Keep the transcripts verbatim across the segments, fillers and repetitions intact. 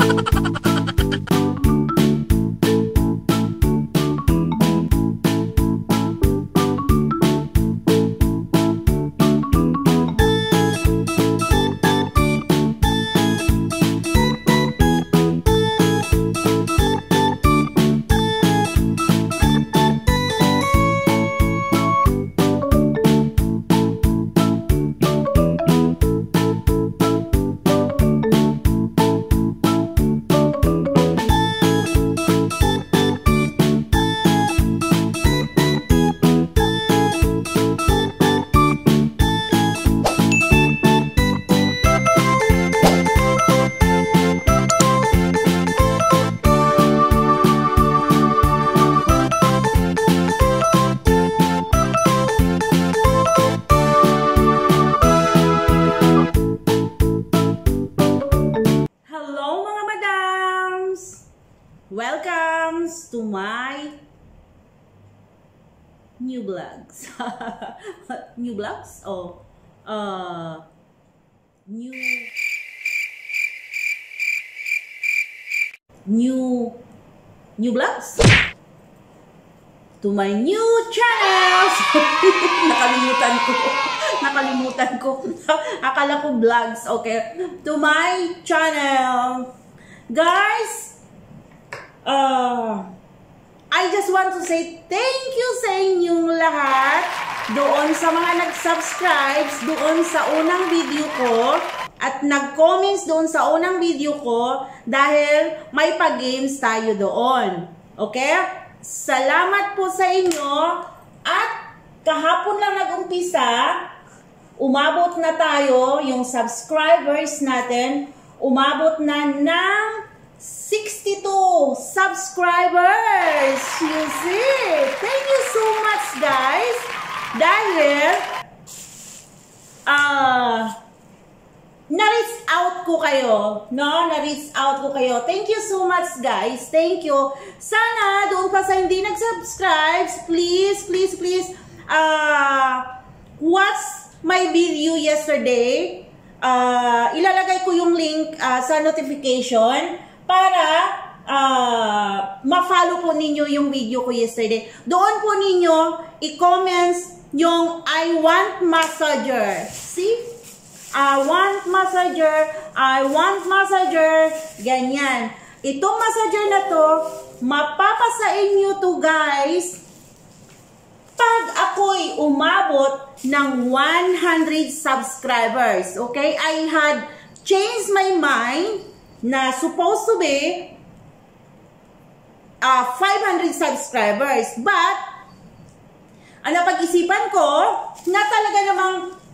Welcome to my new vlogs. New vlogs? Oh, uh, new, new, new vlogs? To my new channel! Nakalimutan ko. Nakalimutan ko. Akala ko vlogs. Okay. To my channel. Guys, Uh, I just want to say thank you sa inyong lahat doon sa mga nag-subscribe doon sa unang video ko at nag-comments doon sa unang video ko dahil may pag-games tayo doon. Okay? Salamat po sa inyo at kahapon lang nag-umpisa, umabot na tayo, yung subscribers natin, umabot na ng sixty-two subscribers. You see? Thank you so much, guys. Dahil uh, na-reach out ko kayo. No? Na-reach out ko kayo. Thank you so much, guys. Thank you. Sana, doon pa sa hindi nag-subscribe, please, please, please, uh, watch my video yesterday. Uh, ilalagay ko yung link uh, sa notification para uh, ma-follow po ninyo yung video ko yesterday. Doon po ninyo i-comments yung I want massager. See? I want massager. I want massager. Ganyan. Itong massager na to, mapapasa inyo to, guys, pag ako'y umabot ng one hundred subscribers. Okay? I had changed my mind na supposed to be uh, five hundred subscribers. But, ang napag-isipan ko, na talaga namang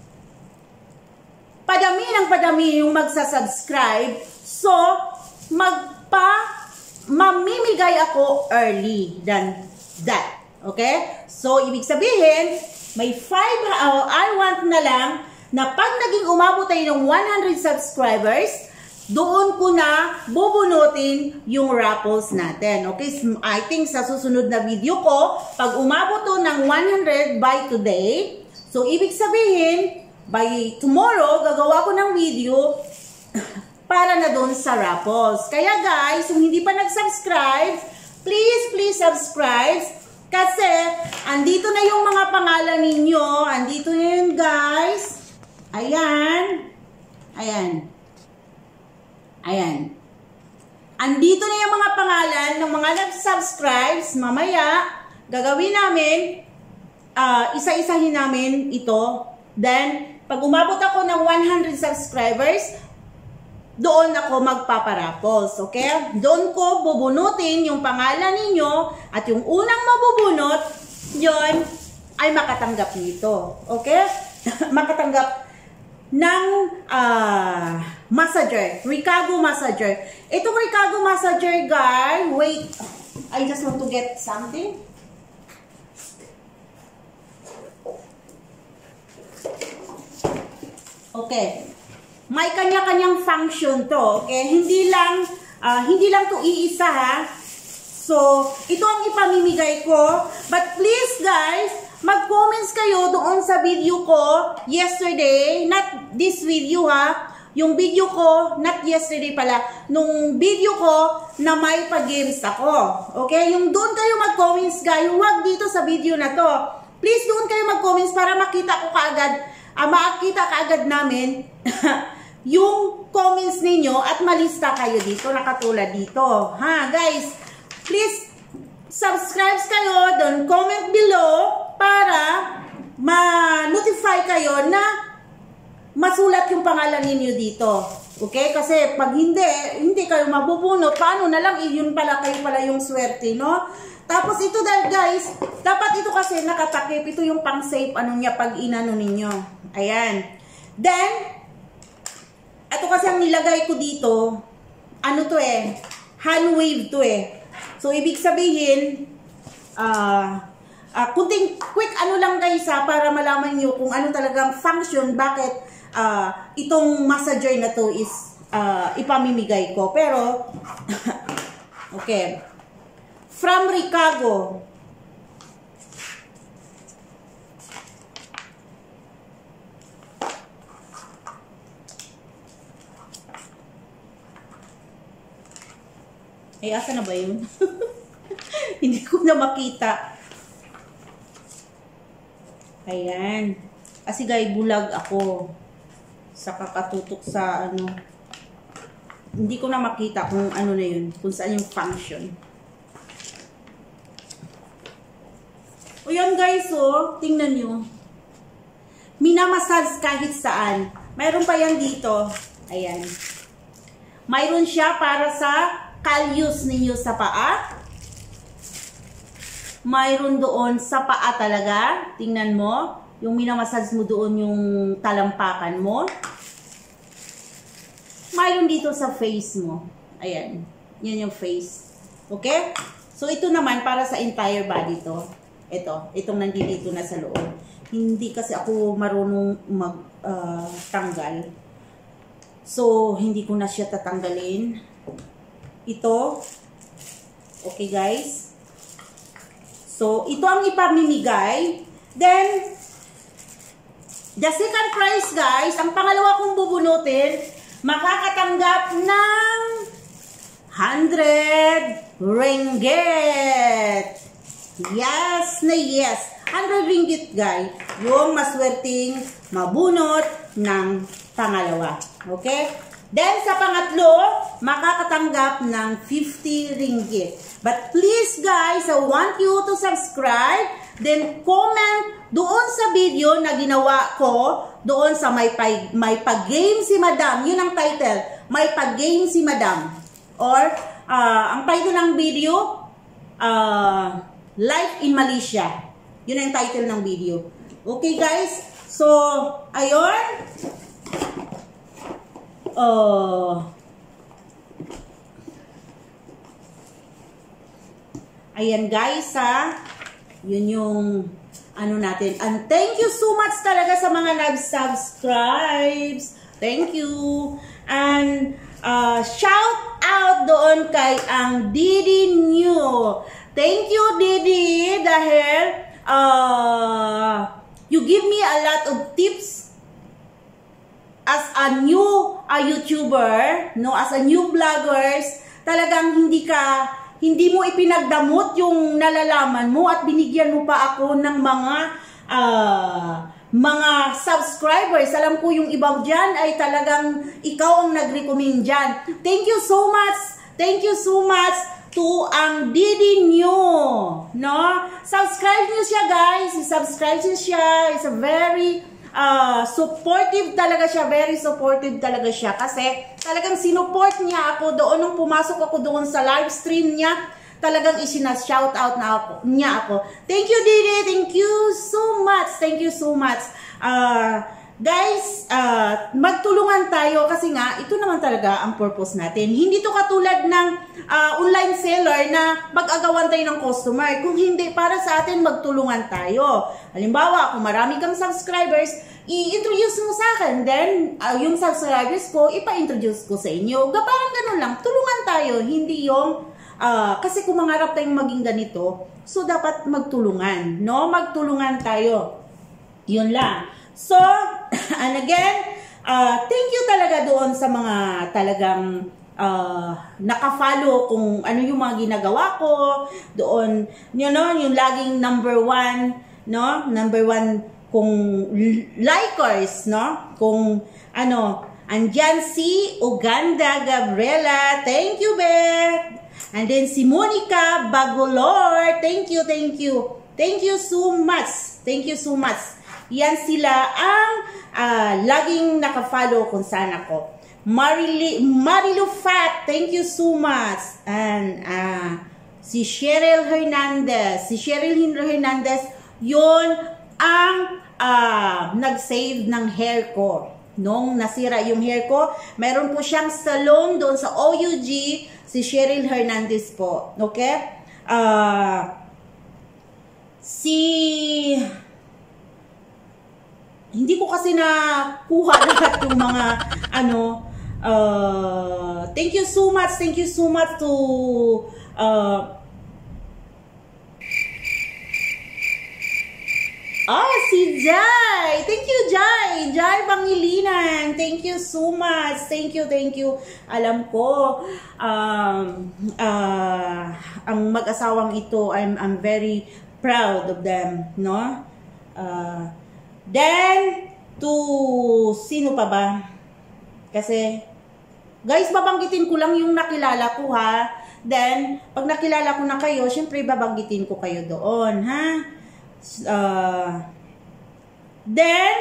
padami ng padami yung magsasubscribe. So, magpa, mamimigay ako early than that. Okay? So, ibig sabihin, may five, uh, I want na lang na pag naging umabot tayo ng one hundred subscribers, doon ko na bubunutin yung raffles natin. Okay? I think sa susunod na video ko, pag umabot to ng one hundred by today, so ibig sabihin, by tomorrow, gagawa ko ng video para na doon sa raffles. Kaya guys, kung hindi pa nag-subscribe, please, please subscribe. Kasi, andito na yung mga pangalan ninyo. Andito na yun, guys. Ayan. Ayan. Ayan. Andito na yung mga pangalan ng mga nag-subscribes. Mamaya, gagawin namin, uh, isa-isahin namin ito. Then, pag umabot ako ng one hundred subscribers, doon ako magpaparapos. Okay? Doon ko bubunutin yung pangalan ninyo at yung unang mabubunot, yon ay makatanggap nito. Okay? Makatanggap ng uh, massager. Ricago massager. Itong Ricago massager, guys, wait. I just want to get something. Okay. May kanya-kanyang function to. Okay? Hindi lang, uh, hindi lang to iisa, ha? So, ito ang ipamimigay ko. But please, guys, mag-comments kayo doon sa video ko yesterday. Not this video, ha? yung video ko, not yesterday pala, nung video ko na may pag-games ako. Okay? Yung doon kayo mag-comments guys, huwag dito sa video na to. Please doon kayo mag-comments para makita ko kaagad, uh, makita kaagad namin yung comments ninyo at malista kayo dito na katulad dito. Ha, guys? Please subscribe kayo, doon comment below para ma-notify kayo na masulat yung pangalan ninyo dito. Okay? Kasi pag hindi, hindi kayo mabubunot, paano na lang, yun pala kayo pala yung swerte, no? Tapos ito dahil guys, dapat ito kasi nakatakip, ito yung pang safe ano niya pag inano ninyo. Ayan. Then, ito kasi ang nilagay ko dito, ano to eh, hand wave to eh. So, ibig sabihin, ah, uh, Uh, kunting quick ano lang guys ha, para malaman nyo kung ano talagang function, bakit uh, itong massager na to is uh, ipamimigay ko. Pero, okay. From Ricago. Ay, asa na ba yun? Hindi ko na makita. Ayan. Kasi guys, bulag ako sa kakatutok sa ano. Hindi ko na makita kung ano na yun. Kung saan yung function. O yan guys, oh. Tingnan nyo. Minamassage kahit saan. Mayroon pa yan dito. Ayan. Mayroon siya para sa kalyus ninyo sa paa. Mayroon doon sa paa talaga. Tingnan mo. Yung minamassage mo doon yung talampakan mo. Mayroon dito sa face mo. Ayan. Yan yung face. Okay? So, ito naman para sa entire body to. Ito. Itong nandito na sa loob. Hindi kasi ako marunong mag-tanggal. Uh, so, hindi ko na siya tatanggalin. Ito. Okay, guys. So, ito ang ipamimigay. Then, the second prize, guys, ang pangalawa kong bubunutin, makakatanggap ng one hundred ringgit. Yes na yes. one hundred ringgit, guys. Yung maswerteng mabunot ng pangalawa. Okay? Then, sa pangatlo, makakatanggap ng fifty ringgit. But please, guys, I want you to subscribe. Then, comment doon sa video na ginawa ko, doon sa may, pag, may pag-game si Madam. Yun ang title. May pag-game si Madam. Or, uh, ang title ng video, uh, Life in Malaysia. Yun ang title ng video. Okay, guys? So, ayun. Oh. Ayan guys ha. Yun yung ano natin. And thank you so much talaga sa mga nag-subscribes. Thank you. And uh, shout out doon kay ang Didi New. Thank you Didi dahil uh, you give me a lot of tips as a new a YouTuber, no, as a new vloggers. Talagang hindi ka hindi mo ipinagdamot yung nalalaman mo at binigyan mo pa ako ng mga uh, mga subscribers. Alam ko yung ibang dyan ay talagang ikaw ang nag-recommend dyan. Thank you so much. Thank you so much to ang Didi New. No? Subscribe nyo siya guys. Subscribe nyo siya. It's a very Uh, supportive talaga siya, very supportive talaga siya kasi talagang sinupport niya ako doon nung pumasok ako doon sa live stream niya, talagang isina-shout out na ako, niya ako. Thank you Didi, thank you so much, thank you so much. Uh, guys, uh, magtulungan tayo kasi nga, ito naman talaga ang purpose natin. Hindi to katulad ng uh, online seller na mag-agawan tayo ng customer. Kung hindi, para sa atin, magtulungan tayo. Halimbawa, kung marami kang subscribers, i-introduce mo sa akin. Then, uh, yung subscribers ko, ipa-introduce ko sa inyo. Parang ganun lang. Tulungan tayo. Hindi yung, uh, kasi kung mangarap tayong maging ganito, so dapat magtulungan. No? Magtulungan tayo. Yun lang. So, and again, uh, thank you talaga doon sa mga talagang uh, nakafollow kung ano yung mga ginagawa ko doon, you know, yung laging number one, no? Number one kung likers, no? Kung ano, andyan si Uganda Gabriela, thank you, Beth. And then si Monica Bagolor, thank you, thank you. Thank you so much. Thank you so much. Yan sila ang uh, laging nakafollow kung saan ako. Marili, Marilu Fat, thank you so much. And uh, si Cheryl Hernandez. Si Cheryl Hernandez, yun ang uh, nag-save ng hair ko. Nung nasira yung hair ko, meron po siyang salon doon sa O U G, si Cheryl Hernandez po. Okay? Uh, si... Hindi ko kasi nakuha lahat yung mga, ano, uh, thank you so much, thank you so much to, uh, ah, si Jai! Thank you, Jai! Jai Pangilinan! Thank you so much! Thank you, thank you. Alam ko, um, uh, ang mag-asawang ito, I'm, I'm very proud of them, no? Uh, then, to, sino pa ba? Kasi, guys, babanggitin ko lang yung nakilala ko, ha? Then, pag nakilala ko na kayo, syempre, babanggitin ko kayo doon, ha? Uh, then,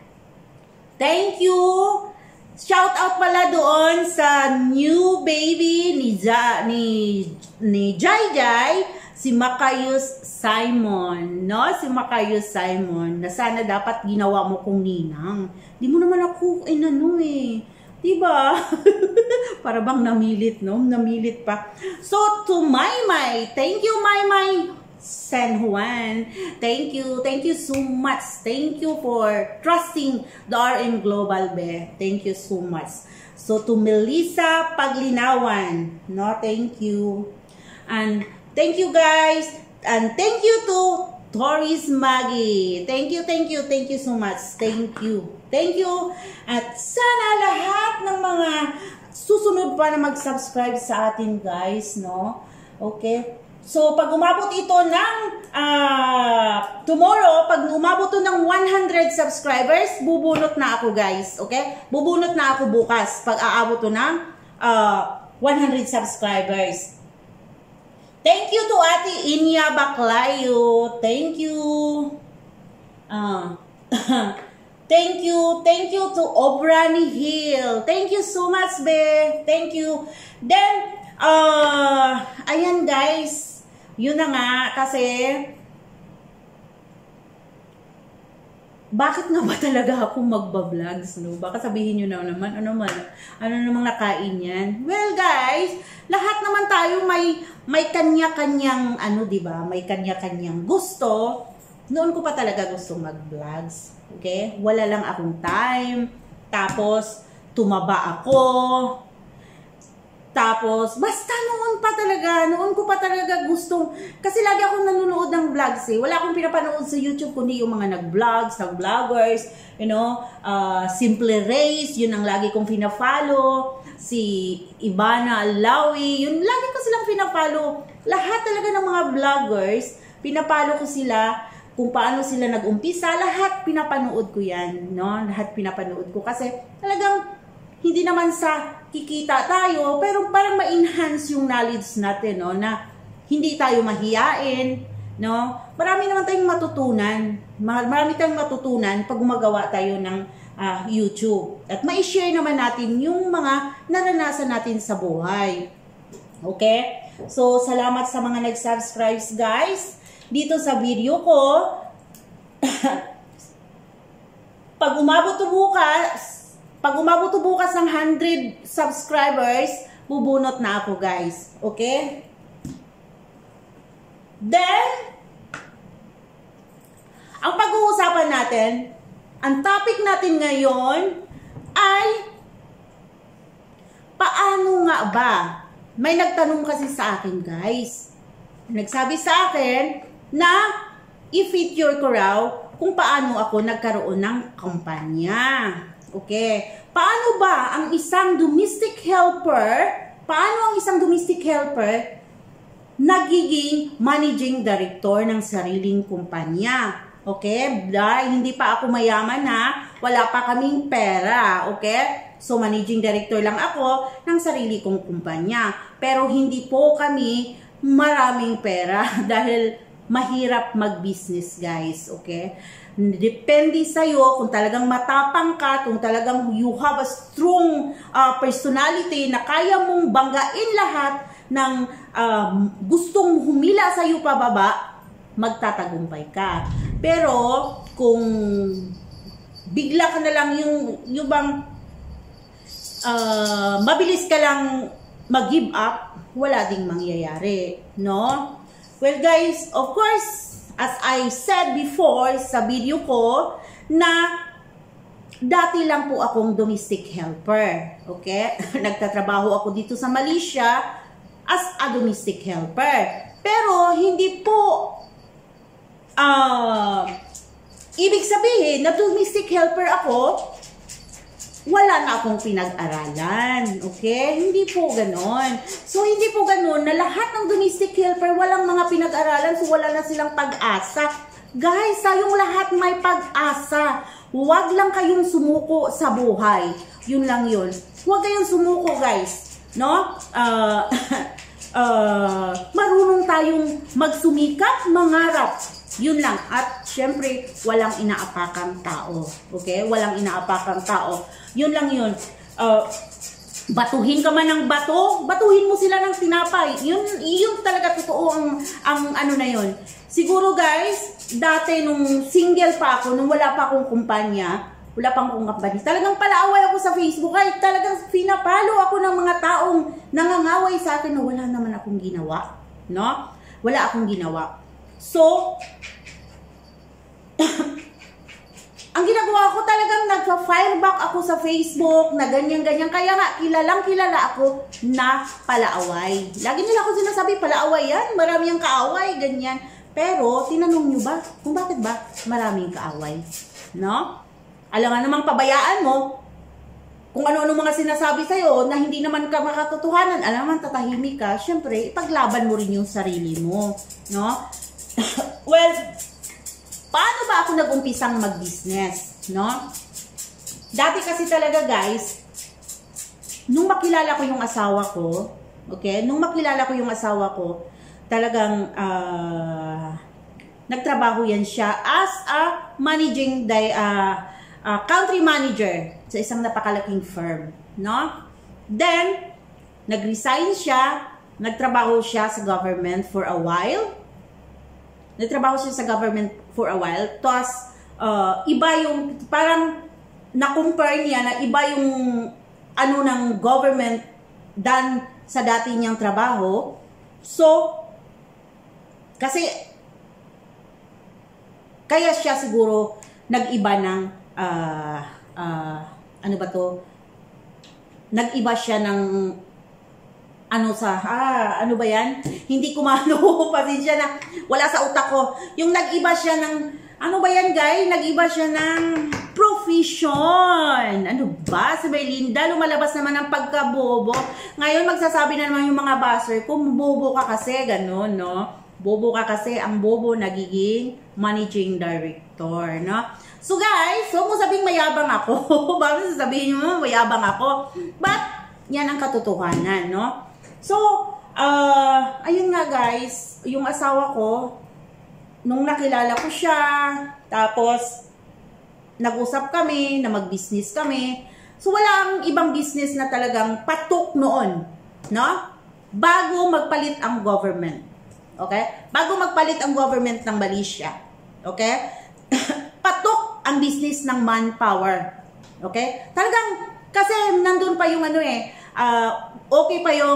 thank you. Shout out pala doon sa new baby ni Ja, ni ni Jai Jai, si Makayus Simon, no? Si Makayus Simon, na sana dapat ginawa mo kong ninang. Di mo naman ako inano eh. Diba? Para bang namilit, no? Namilit pa. So, to Maymay, thank you, Maymay San Juan. Thank you. Thank you so much. Thank you for trusting the R M Global, Be. Thank you so much. So, to Melissa Paglinawan, no? Thank you. And thank you, guys. And thank you to Doris Maggie. Thank you, thank you, thank you so much. Thank you. Thank you. At sana lahat ng mga susunod pa na mag-subscribe sa atin, guys, no? Okay? So, pag umabot ito ng uh, tomorrow, pag umabot ito ng one hundred subscribers, bubunot na ako, guys. Okay? Bubunot na ako bukas pag aabot ito ng uh, one hundred subscribers. Thank you to Ate Inya Baclayo. Thank you. Uh, thank you. Thank you to Obrani Hill. Thank you so much, Be. Thank you. Then, uh, ayan, guys. Yun na nga, kasi bakit nga ba talaga ako magba-vlogs, no? Baka sabihin nyo na naman, ano naman, ano namang nakain yan? Well, guys, lahat naman tayo may, may kanya-kanyang, ano, diba? May kanya-kanyang gusto. Noon ko pa talaga gusto mag-vlogs, okay? Wala lang akong time, tapos tumaba ako, tapos, basta noon pa talaga, noon ko pa talaga gustong, kasi lagi akong nanonood ng vlogs eh. Wala akong pinapanood sa YouTube kundi yung mga nag-vlogs, nag-vloggers, you know, uh, Simple Race, yun ang lagi kong pinafollow, si Ibana Alawi, yun, lagi ko silang pinafollow. Lahat talaga ng mga vloggers, pinapalo ko sila, kung paano sila nag-umpisa, lahat pinapanood ko yan, no? Lahat pinapanood ko kasi talagang hindi naman sa kikita tayo, pero parang ma-enhance yung knowledge natin, no? Na hindi tayo mahiyain, no? Marami naman tayong matutunan. Marami tayong matutunan pag gumagawa tayo ng uh, YouTube. At ma-share naman natin yung mga naranasan natin sa buhay. Okay? So, salamat sa mga nag-subscribe, guys. Dito sa video ko, pag umabot to bukas, Pag umabot to bukas ng one hundred subscribers, bubunot na ako, guys. Okay? Then, ang pag-uusapan natin, ang topic natin ngayon ay paano nga ba? May nagtanong kasi sa akin, guys. Nagsabi sa akin na i-feature ko raw kung paano ako nagkaroon ng kampanya. Okay. Paano ba ang isang domestic helper, paano ang isang domestic helper nagiging managing director ng sariling kumpanya? Okay? Dahil hindi pa ako mayaman na wala pa kaming pera. Okay? So, managing director lang ako ng sarili kong kumpanya. Pero hindi po kami maraming pera dahil mahirap mag-business, guys. Okay? Depende sa'yo kung talagang matapang ka, kung talagang you have a strong uh, personality na kaya mong banggain lahat ng uh, gustong humila sa'yo pababa, magtatagumpay ka. Pero kung bigla ka na lang yung, yung bang uh, mabilis ka lang mag-give up, wala ding mangyayari, no? Well guys, of course, as I said before sa video ko, na dati lang po akong domestic helper. Okay? Nagtatrabaho ako dito sa Malaysia as a domestic helper. Pero hindi po uh, ibig sabihin na domestic helper ako, wala na akong pinag-aralan. Okay? Hindi po ganon. So, hindi po ganon na lahat ng domestic helper walang mga pinag-aralan, so wala na silang pag-asa. Guys, tayong lahat may pag-asa. Huwag lang kayong sumuko sa buhay. Yun lang yun. Huwag kayong sumuko, guys. No? Uh, uh, marunong tayong magsumikap, mangarap. Yun lang. At syempre, walang inaapakang tao. Okay? Walang inaapakang tao. Yun lang yun. Uh, batuhin ka man ng bato, batuhin mo sila ng tinapay. Yun, yun talaga totoo ang, ang ano na yun. Siguro guys, dati nung single pa ako, nung wala pa akong kumpanya, wala pang akong company, talagang palaaway ako sa Facebook. Ay, talagang pinapalo ako ng mga taong nangangaway sa akin na wala naman akong ginawa. No? Wala akong ginawa. So, ang ginagawa ko talagang nagpa-fireback ako sa Facebook na ganyan-ganyan. Kaya nga, kilalang kilala ako na palaaway. Lagi nila ako sinasabi, palaaway yan. Marami ang kaaway, ganyan. Pero, tinanong nyo ba kung bakit ba maraming kaaway? No? Alam nga namang pabayaan mo kung ano-ano mga sinasabi sa'yo na hindi naman ka makatotohanan. Alam naman, tatahimik ka. Siyempre, ipaglaban mo rin yung sarili mo. No? Well, paano ba ako nag-umpisang mag-business, no? Dati kasi talaga, guys, nung makilala ko yung asawa ko, okay? Nung makilala ko yung asawa ko, talagang uh, nagtrabaho yan siya as a managing di, uh, uh, country manager sa isang napakalaking firm, no? Then, nag-resign siya, nagtrabaho siya sa government for a while. Nagtrabaho siya sa government for a while. Tapos, uh, iba yung, parang na-compare niya na iba yung ano ng government than sa dati niyang trabaho. So, kasi, kaya siya siguro nag-iba ng, uh, uh, ano ba to? Nag-iba siya ng, ano sa, ah, ano ba yan? Hindi ko maano, pasensya na, wala sa utak ko. Yung nag-iba siya ng, ano ba yan guys? Nag-iba siya ng profession. Ano ba? Si Belinda, lumalabas naman ng pagkabobo. Ngayon, magsasabi na naman yung mga buzzer, kung bobo ka kasi, gano'n, no? Bobo ka kasi, ang bobo nagiging managing director, no? So guys, huwag mo sabing mayabang ako. Bakit sasabihin mo, mayabang ako? But, yan ang katotohanan, no? So, uh, ayun nga guys, yung asawa ko, nung nakilala ko siya, tapos, nag-usap kami, na mag-business kami. So, wala ang ibang business na talagang patok noon, no? Bago magpalit ang government. Okay? Bago magpalit ang government ng Malaysia. Okay? Patok ang business ng manpower. Okay? Talagang, kasi nandun pa yung ano eh, uh, okay pa yung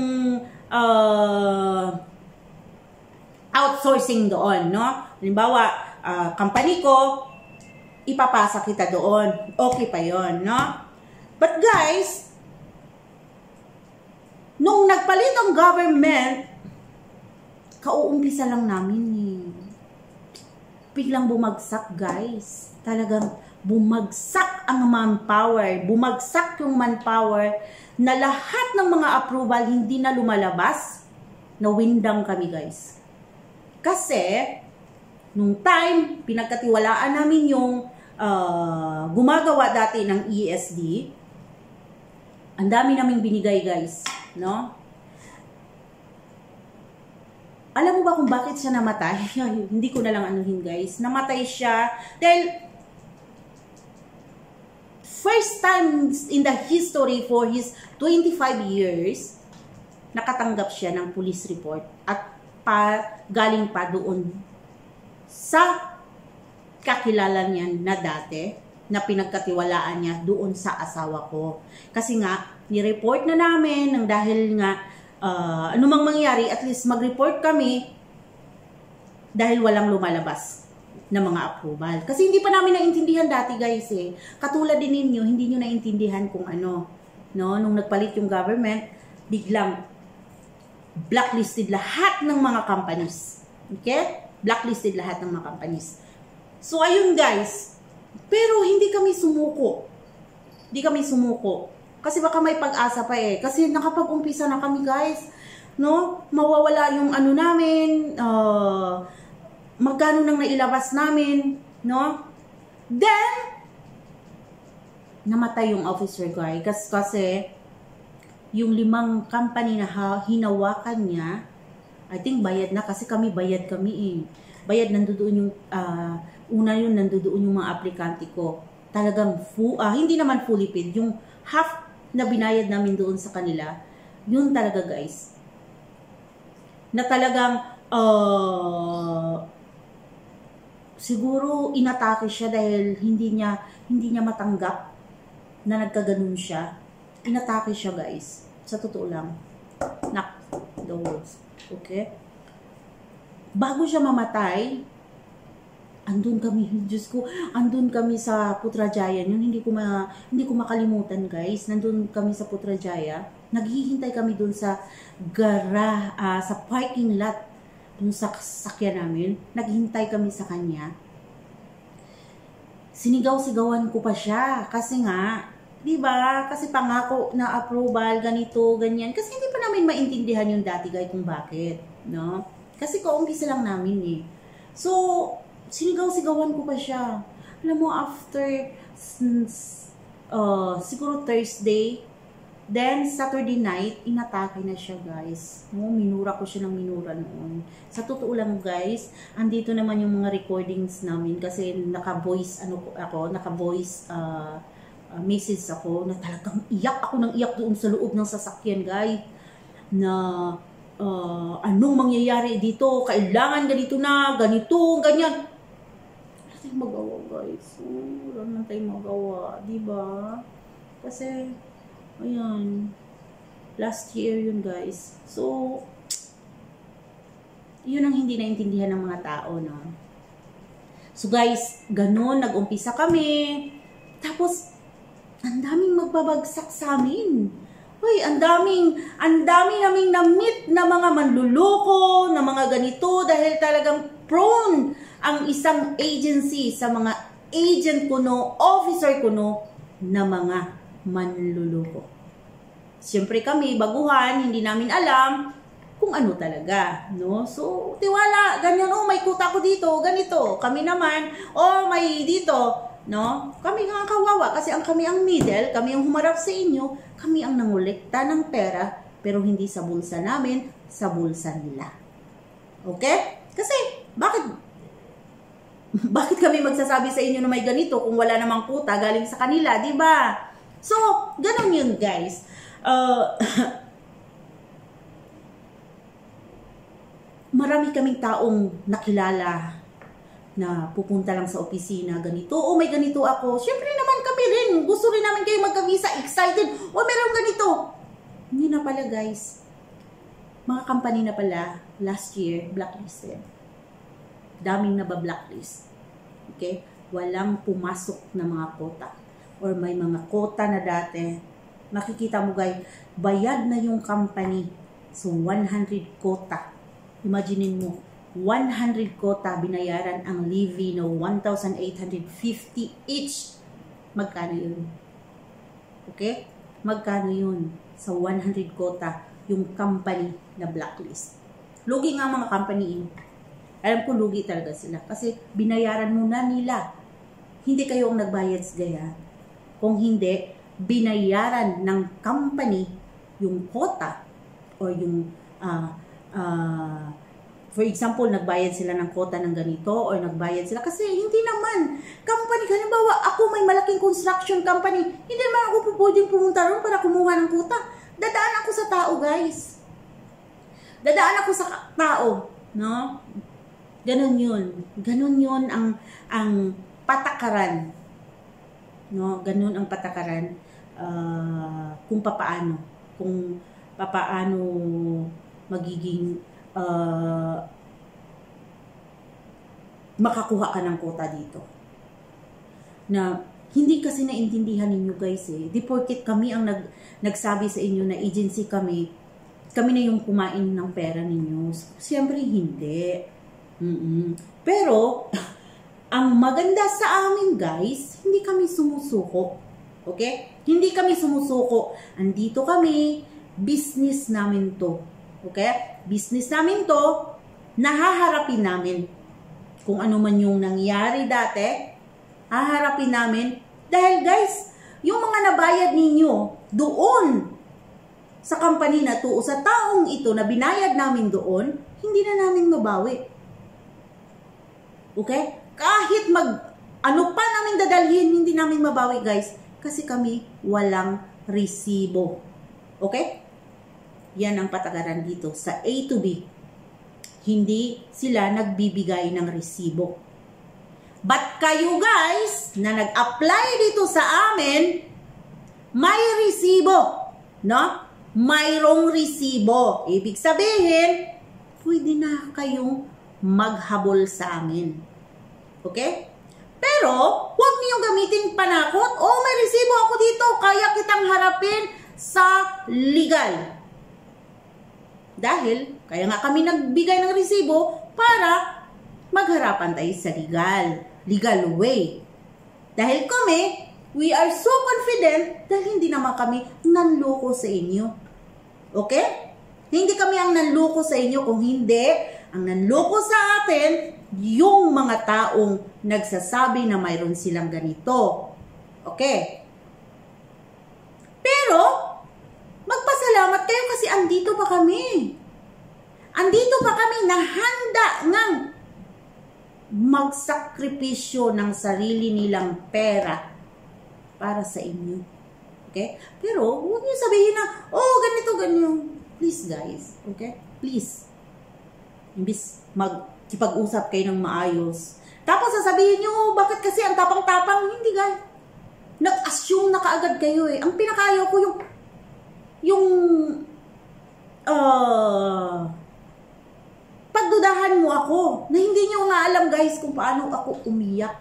uh, outsourcing doon, no? Halimbawa, uh, company ko, ipapasa kita doon. Okay pa yon, no? But guys, nung nagpalit ang government, kauumpisa lang namin eh. Biglang bumagsak, guys. Talagang bumagsak ang manpower, bumagsak yung manpower na lahat ng mga approval hindi na lumalabas, nawindang kami guys. Kasi, nung time, pinagkatiwalaan namin yung uh, gumagawa dati ng E S D, ang dami naming binigay guys, no? Alam mo ba kung bakit siya namatay? Hindi ko na lang anuhin guys. Namatay siya dahil first time in the history for his twenty-five years, nakatanggap siya ng police report at pa, galing pa doon sa kakilala niya na dati, na pinagkatiwalaan niya doon sa asawa ko. Kasi nga, ni-report na namin nang dahil nga, uh, anumang mangyari, at least mag-report kami dahil walang lumalabas na mga approval. Kasi hindi pa namin naintindihan dati guys eh. Katulad din ninyo, hindi nyo naintindihan kung ano. No? Nung nagpalit yung government, biglang blacklisted lahat ng mga companies. Okay? Blacklisted lahat ng mga companies. So ayun guys, pero hindi kami sumuko. Hindi kami sumuko. Kasi baka may pag-asa pa eh. Kasi nakapag-umpisa na kami guys. No? Mawawala yung ano namin, uh, magkano nang nailabas namin, no? Then, namatay yung officer guy. Kasi, kasi yung limang company na hinawakan niya, I think bayad na kasi kami, bayad kami eh. Bayad, nandoon yung, uh, una yun, nandoon yung mga aplikante ko. Talagang, full, uh, hindi naman fully paid. Yung half na binayad namin doon sa kanila, yun talaga guys. Na talagang, uh, siguro inatake siya dahil hindi niya hindi niya matanggap na nagkaganon siya. Inatake siya guys. Sa totoo lang. Nak, the words. Okay? Bago siya mamatay, andun kami, Diyos ko, andun kami sa Putrajaya. Yun, hindi ko ma, hindi ko makalimutan guys. Nandun kami sa Putrajaya. Naghihintay kami dun sa gara, uh, sa parking lot dun sa sasakyan namin, naghintay kami sa kanya. Sinigaw-sigawan ko pa siya kasi nga, 'di ba? Kasi pangako na approval ganito, ganyan. Kasi hindi pa namin maintindihan yung dati guys kung bakit, no? Kasi kaumpisa lang namin eh. So, sinigaw-sigawan ko pa siya. Alam mo, after uh, siguro Thursday, then, Saturday night, inatake na siya, guys. No, minura ko siya ng minura noon. Sa totoo lang, guys, andito naman yung mga recordings namin kasi naka-voice, ano ako, naka-voice uh, uh, message ako na talagang iyak ako ng iyak doon sa loob ng sasakyan, guys. Na, uh, anong mangyayari dito? Kailangan ganito na, ganito, ganyan. Wala tayong magawa, guys. Oh, wala na tayong magawa, diba? Kasi, ayan, last year yun guys. So, yun ang hindi naintindihan ng mga tao, no? So guys, ganun, nag-umpisa kami. Tapos, ang daming magbabagsak sa amin. Uy, ang daming, ang daming naming na-meet na mga manluloko, na mga ganito, dahil talagang prone ang isang agency sa mga agent ko, no, officer ko, no, na mga manluloko. Siyempre kami, baguhan, hindi namin alam kung ano talaga, no? So, tiwala, ganyan, oh, may kuta ko dito, ganito. Kami naman, oh, may dito, no? Kami nga kawawa kasi ang kami ang middle, kami ang humarap sa inyo, kami ang nangolekta ng pera, pero hindi sa bulsa namin, sa bulsa nila. Okay? Kasi, bakit bakit kami magsasabi sa inyo na may ganito kung wala namang kuta galing sa kanila, di ba? So, ganun yun, guys. Uh, marami kaming taong nakilala na pupunta lang sa opisina, ganito, o may ganito ako. Siyempre naman kami rin, gusto rin namin kayo magka-visa, excited, o meron ganito. Hindi na pala, guys. Mga company na pala, last year, blacklisted. Daming naba-blacklist. Okay? Walang pumasok na mga quota. Or may mga quota na dati, makikita mo guys, bayad na yung company. So, one hundred quota. Imaginin mo, one hundred quota, binayaran ang levy na one thousand eight hundred fifty each. Magkano yun? Okay? Magkano yun sa one hundred quota yung company na blacklist? Lugi nga mga company yun. Alam ko lugi talaga sila kasi binayaran muna nila. Hindi kayo ang nagbayad sa gaya. Kung hindi, binayaran ng company yung quota or yung uh, uh, for example, nagbayad sila ng quota ng ganito or nagbayad sila kasi hindi naman company, halimbawa ako may malaking construction company, hindi naman ako pwedeng pumunta ron para kumuha ng quota. Dadaan ako sa tao, guys. Dadaan ako sa tao, no? Ganun yun. Ganun yun ang ang patakaran. No, ganun ang patakaran uh, kung papaano, kung papaano magiging uh, makakuha ka ng quota dito. Na hindi kasi naintindihan ninyo, guys, eh. Di porket kami ang nag, nagsabi sa inyo na agency kami, kami na yung kumain ng pera ninyo. Siyempre, hindi. Mm-mm. Pero, ang maganda sa amin, guys, hindi kami sumusuko. Okay? Hindi kami sumusuko. Andito kami, business namin to. Okay? Business namin to, nahaharapin namin. Kung ano man yung nangyari dati, haharapin namin. Dahil, guys, yung mga nabayad ninyo doon sa company na to, o sa taong ito na binayad namin doon, hindi na namin mabawi. Okay? Kahit mag, ano pa namin dadalhin, hindi namin mabawi, guys. Kasi kami walang resibo. Okay? Yan ang patakaran dito. Sa A to B, hindi sila nagbibigay ng resibo. But kayo, guys, na nag-apply dito sa amin, may resibo. No? Mayroong resibo. Ibig sabihin, pwede na kayong maghabol sa amin. Okay? Pero, huwag niyong gamitin panakot. Oh, may resibo ako dito. Kaya kitang harapin sa legal. Dahil, kaya nga kami nagbigay ng resibo para magharapan tayo sa legal. Legal way. Dahil kami, we are so confident dahil hindi naman kami nanloko sa inyo. Okay? Hindi kami ang nanloko sa inyo. Kung hindi, ang nanloko sa atin, yung mga taong nagsasabi na mayroon silang ganito. Okay? Pero, magpasalamat kayo kasi andito pa kami. Andito pa kami na handa ngang magsakripisyo ng sarili nilang pera para sa inyo. Okay? Pero, huwag niyo sabihin na, oh, ganito, ganyan. Please, guys. Okay? Please. Imbis mag-ipag-usap kayo ng maayos. Tapos sasabihin nyo, oh, bakit kasi ang tapang-tapang? Hindi, guys. Nag-assume na kaagad kayo eh. Ang pinakayaw ko yung yung uh, pagdudahan mo ako na hindi nyo nga alam, guys, kung paano ako umiyak.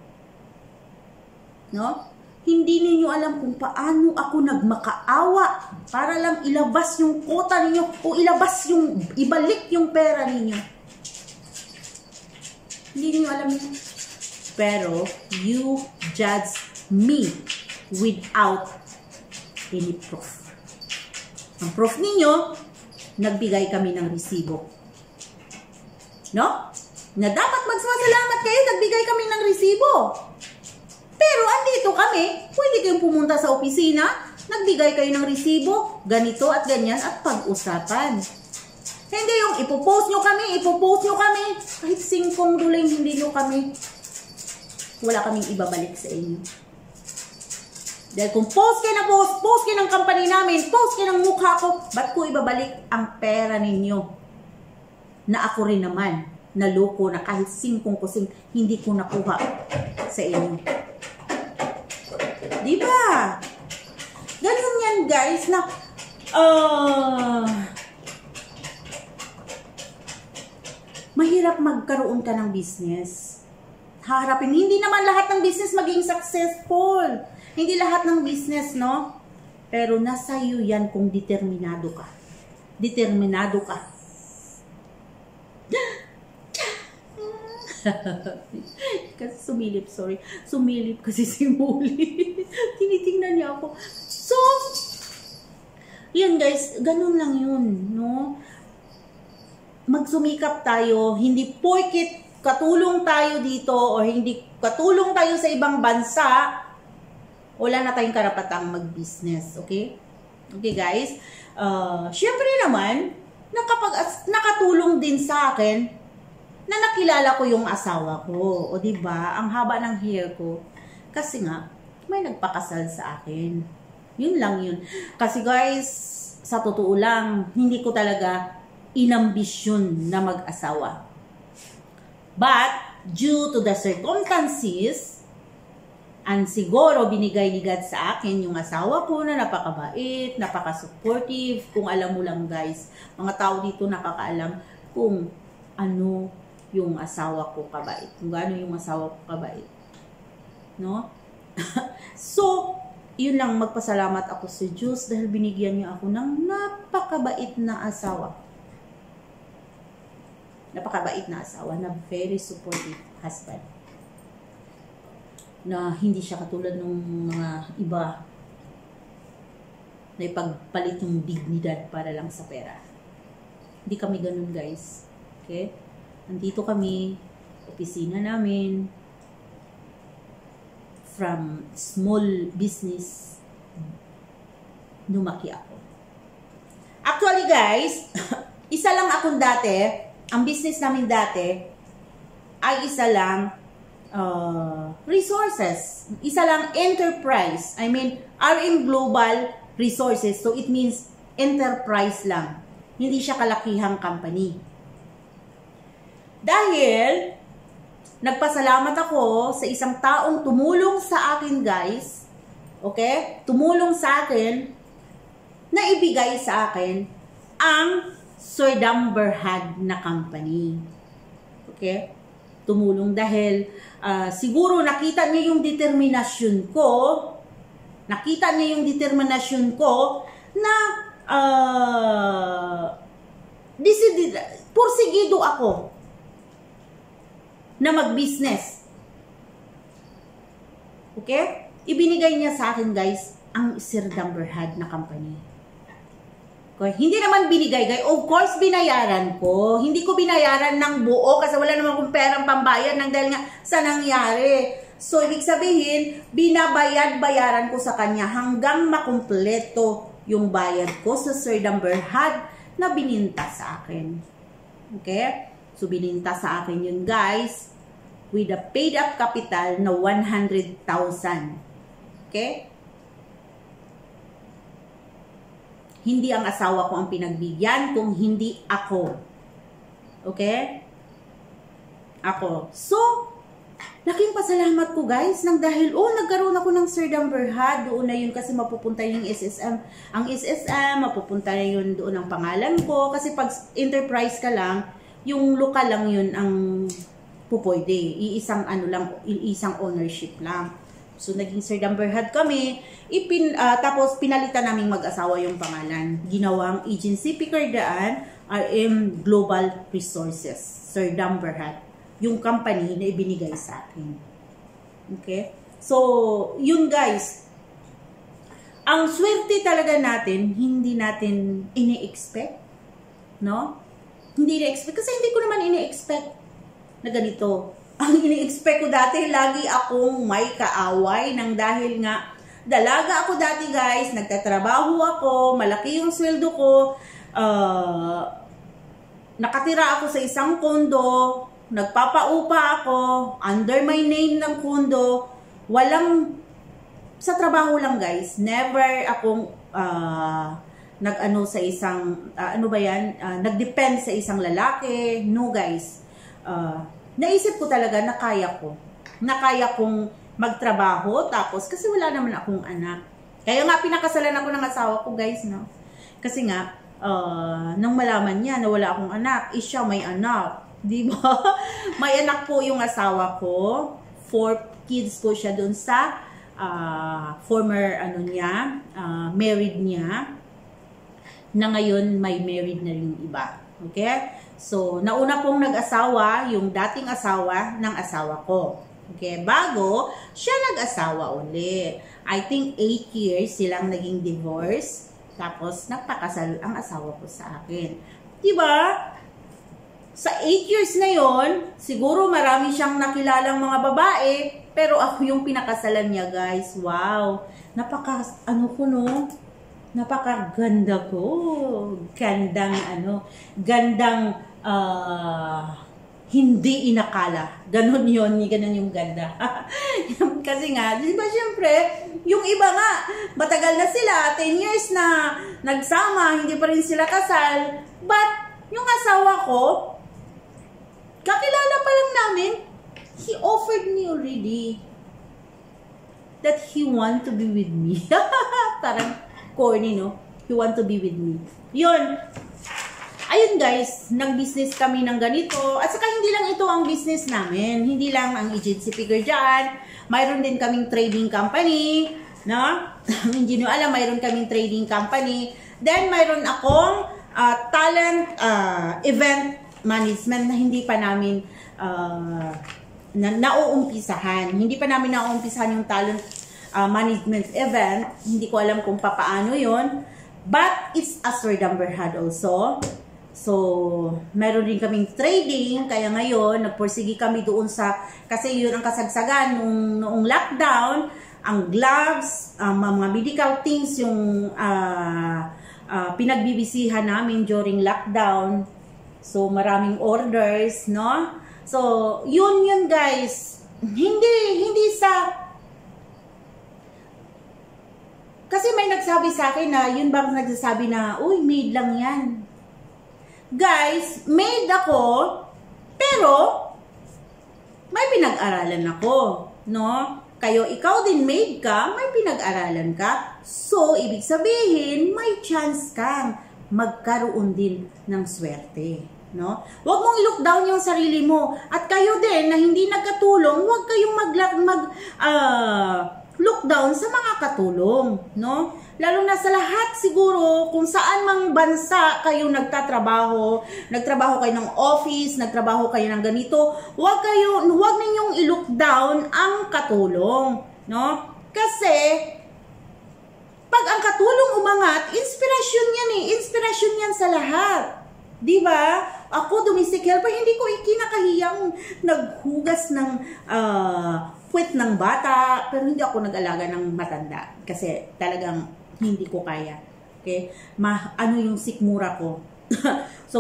No? Hindi ninyo alam kung paano ako nagmakaawa para lang ilabas yung quota ninyo o ilabas yung, ibalik yung pera ninyo. Hindi ninyo alam yun. Pero, you judge me without any proof. Ang proof ninyo, nagbigay kami ng resibo. No? Na dapat magsumasalamat kayo, nagbigay kami ng resibo. Pero andito kami, pwede kayong pumunta sa opisina, nagbigay kayo ng resibo, ganito at ganyan at pag-usapan. Hindi yung ipopost nyo kami, ipopost nyo kami, kahit singkong duling hindi nyo kami, wala kaming ibabalik sa inyo. Dahil kung post kayo na post, post kayo ng company namin, post kayo ng mukha ko, ba't ko ibabalik ang pera ninyo? Na ako rin naman, naloko na kahit singkong kusing hindi ko nakuha sa inyo. Diba? Ganun yan, guys, na uh, mahirap magkaroon ka ng business. Harapin, hindi naman lahat ng business maging successful. Hindi lahat ng business, no? Pero nasa iyo yan kung determinado ka. Determinado ka. Kasi sumilip, sorry. Sumilip kasi si Muli. Tinitingnan niya ako. So, yun guys, ganun lang yun, no? Magsumikap tayo, hindi porket katulong tayo dito or hindi katulong tayo sa ibang bansa, wala na tayong karapatang mag-business, okay? Okay guys, uh, syempre naman, nakapag, nakatulong din sa akin na nakilala ko yung asawa ko, o diba, ang haba ng hair ko, kasi nga, may nagpakasal sa akin. Yun lang yun. Kasi guys, sa totoo lang, hindi ko talaga inambisyon na mag-asawa. But, due to the circumstances, and siguro binigay ni God sa akin yung asawa ko na napakabait, napaka-supportive. Kung alam mo lang guys, mga tao dito nakakaalam kung ano yung asawa ko kabait. Kung gaano yung asawa ko kabait. No? So, yun lang, magpasalamat ako sa Diyos dahil binigyan niya ako ng napakabait na asawa. Napakabait na asawa, na very supportive husband. Na hindi siya katulad ng mga iba na ipagpalit yung dignidad para lang sa pera. Hindi kami ganun guys. Okay? Nandito kami, opisina namin, from small business, lumaki ako. Actually guys, isa lang akong dati, ang business namin dati, ay isa lang uh, resources. Isa lang enterprise. I mean, R M Global Resources. So it means enterprise lang. Hindi siya kalakihang company. Dahil, nagpasalamat ako sa isang taong tumulong sa akin guys, okay? Tumulong sa akin, na ibigay sa akin ang sariling na company. Okay? Tumulong dahil uh, siguro nakita niya yung determinasyon ko, nakita niya yung determinasyon ko na uh, decided, porsigido ako na mag-business. Okay? Ibinigay niya sa akin, guys, ang sariling na company. Okay? Hindi naman binigay, guys. Of course, binayaran ko. Hindi ko binayaran ng buo kasi wala naman akong perang pambayad ng dahil nga sa nangyari. So, ibig sabihin, binabayad-bayaran ko sa kanya hanggang makumpleto yung bayad ko sa sariling na bininta sa akin. Okay? So, bininta sa akin yun, guys, with a paid-up capital na one hundred thousand. Okay? Hindi ang asawa ko ang pinagbigyan, kung hindi ako. Okay? Ako. So, laking pasalamat ko, guys, nang dahil, oh, nagkaroon ako ng sariling doon na yun kasi mapupunta yung S S M. Ang S S M, mapupunta na yun doon ang pangalan ko. Kasi pag enterprise ka lang, yung lokal lang yun ang pupwede. Iisang ano lang, iisang ownership lang. So, naging sariling kami. Ipin, uh, tapos, pinalitan naming mag-asawa yung pangalan. Ginawang agency Pikardaan, R M Global Resources. Sariling yung company na ibinigay sa akin. Okay? So, yun guys. Ang swerte talaga natin, hindi natin ini-expect. No? Hindi ini-expect. Kasi hindi ko naman ini-expect na ganito. Ang ini-expect ko dati, lagi akong may kaaway nang dahil nga, dalaga ako dati guys, nagtatrabaho ako, malaki yung sweldo ko, uh, nakatira ako sa isang kondo, nagpapaupa ako, under my name ng kondo, walang, sa trabaho lang guys, never akong, uh, nag-ano sa isang, uh, ano ba yan, uh, nag-depend sa isang lalaki, no guys, uh, naisip ko talaga na kaya ko. Na kaya kong magtrabaho. Tapos, kasi wala naman akong anak. Kaya nga, pinakasalan ako ng asawa ko, guys, no? Kasi nga, uh, nang malaman niya na wala akong anak, is siya may anak. Di ba? May anak po yung asawa ko. Four kids po siya dun sa uh, former, ano niya, uh, married niya. Na ngayon, may married na rin iba. Okay? So, nauna pong nag-asawa yung dating asawa ng asawa ko. Okay? Bago, siya nag-asawa uli. I think eight years silang naging divorce. Tapos, nagpakasal ang asawa ko sa akin. Diba? Sa eight years na yon, siguro marami siyang nakilalang mga babae, pero ako yung pinakasalan niya, guys. Wow! Napaka, ano ko, no? Napakaganda ko. Gandang, ano, gandang, ah, uh, hindi inakala. Ganon yun, ganon yung ganda. Kasi nga, di ba syempre, yung iba nga, matagal na sila, ten years na nagsama, hindi pa rin sila kasal. But, yung asawa ko, kakilala pa lang namin, he offered me already that he want to be with me. Parang corny, no? He want to be with me. Yun. Ayun guys, nag-business kami ng ganito. At saka hindi lang ito ang business namin. Hindi lang ang agency figure dyan. Mayroon din kaming trading company. No? Hindi nyo alam, mayroon kaming trading company. Then, mayroon akong uh, talent uh, event management na hindi pa namin uh, na, nauumpisahan. Hindi pa namin nauumpisahan yung talent uh, management event. Hindi ko alam kung papaano yon. But, it's a sword number had also. So, meron din kaming trading, kaya ngayon, nagpursige kami doon sa, kasi yun ang kasagsagan nung, noong lockdown, ang gloves, ang um, mga medical things, yung uh, uh, pinagbibisihan namin during lockdown. So, maraming orders, no? So, yun yun guys. Hindi, hindi sa, kasi may nagsabi sa akin na, yun bang nagsasabi na, uy, made lang yan. Guys, made ako, pero may pinag-aralan ako, no? Kayo, ikaw din made ka, may pinag-aralan ka. So, ibig sabihin, may chance kang magkaroon din ng swerte, no? Huwag mong i-look down yung sarili mo. At kayo din, na hindi nagkatulong, huwag kayong mag, mag uh, look down sa mga katulong, no? Lalo na sa lahat siguro, kung saan mang bansa kayo nagtatrabaho, nagtrabaho kayo ng office, nagtrabaho kayo ng ganito, huwag kayo, huwag ninyong i-look down ang katulong, no? Kasi, pag ang katulong umangat, inspirasyon yan eh, inspirasyon yan sa lahat. Diba? Ako, domestic helper, hindi ko ikinakahiyang naghugas ng uh, puwet ng bata, pero hindi ako nag-alaga ng matanda. Kasi talagang hindi ko kaya. Okay? Ma ano yung sikmura ko. So,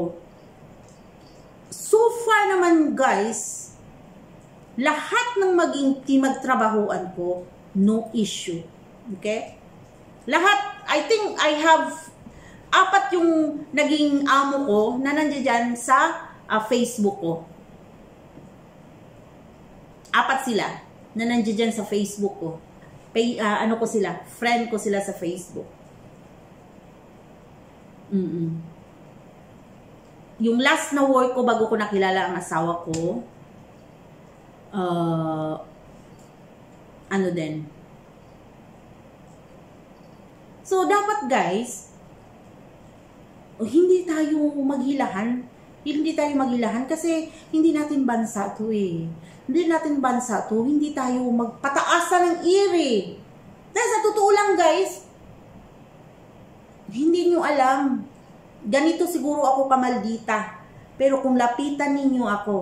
so far naman guys, lahat ng maging magtrabahuan ko, no issue. Okay? Lahat, I think I have apat yung naging amo ko na nandiyan sa uh, Facebook ko. Apat sila na nandiyan sa Facebook ko. Pay, uh, ano ko sila, friend ko sila sa Facebook. Mm-mm. Yung last na work ko bago ko nakilala ang asawa ko, uh, ano din. So, dapat guys, hindi tayo maghilahan. Hindi tayo maghilahan kasi hindi natin bansa to eh. Hindi natin bansa to, hindi tayo magpataasan ng iri. Dahil sa totoo lang guys, hindi nyo alam, ganito siguro ako kamaldita. Pero kung lapitan ninyo ako,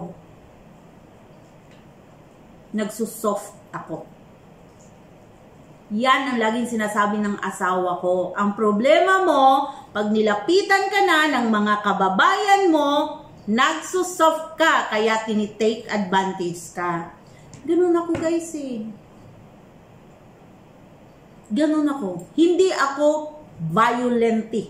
nagsusoft ako. Yan ang laging sinasabi ng asawa ko. Ang problema mo, pag nilapitan ka na ng mga kababayan mo, nagsusoft ka, kaya tinitake advantage ka. Ganun ako guys eh. Ganun ako. Hindi ako violent eh.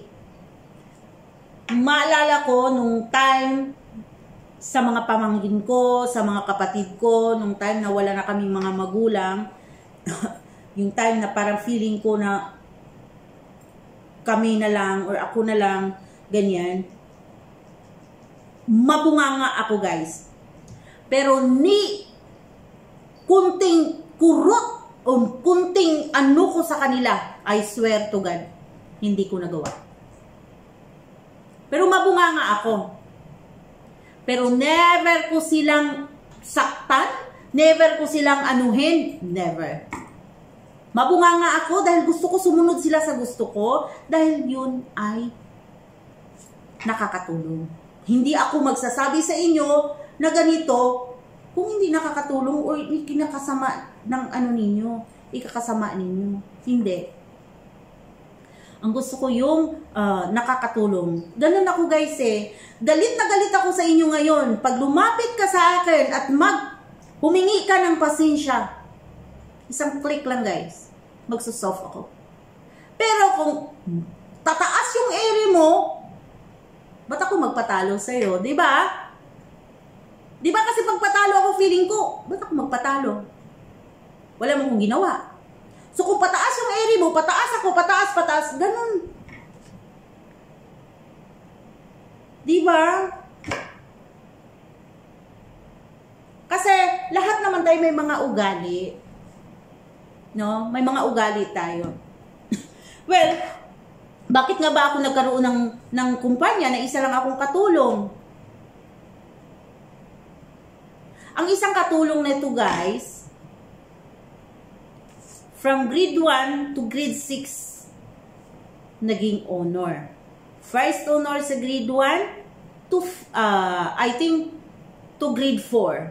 Maalala ko nung time sa mga pamangkin ko, sa mga kapatid ko, nung time na wala na kaming mga magulang, yung time na parang feeling ko na kami na lang or ako na lang, ganyan. Mabunganga ako guys. Pero ni kunting kurot o kunting ano ko sa kanila, I swear to God, hindi ko nagawa. Pero mabunganga ako. Pero never ko silang saktan, never ko silang anuhin, never. Mabunganga ako dahil gusto ko sumunod sila sa gusto ko, dahil yun ay nakakatulong. Hindi ako magsasabi sa inyo na ganito kung hindi nakakatulong o ikinakasama ng ano ninyo, ikakasama ninyo. Hindi. Ang gusto ko yung uh, nakakatulong. Ganun ako guys eh. Galit na galit ako sa inyo ngayon. Pag lumapit ka sa akin at mag humingi ka ng pasensya, isang click lang guys, magsusoft ako. Pero kung tataas yung ere mo, ba't ako magpatalo sa'yo? Diba? Diba kasi pag patalo ako, feeling ko, ba't ako magpatalo? Wala mo kong ginawa. So kung pataas yung ere mo, pataas ako, pataas, pataas, ganun. Diba? Kasi lahat naman tayo may mga ugali. No? May mga ugali tayo. Well, bakit nga ba ako nagkaroon ng, ng kumpanya na isa lang akong katulong? Ang isang katulong na ito guys, from grade one to grade six, naging honor. First honor sa grade one to, uh, I think, to grade four.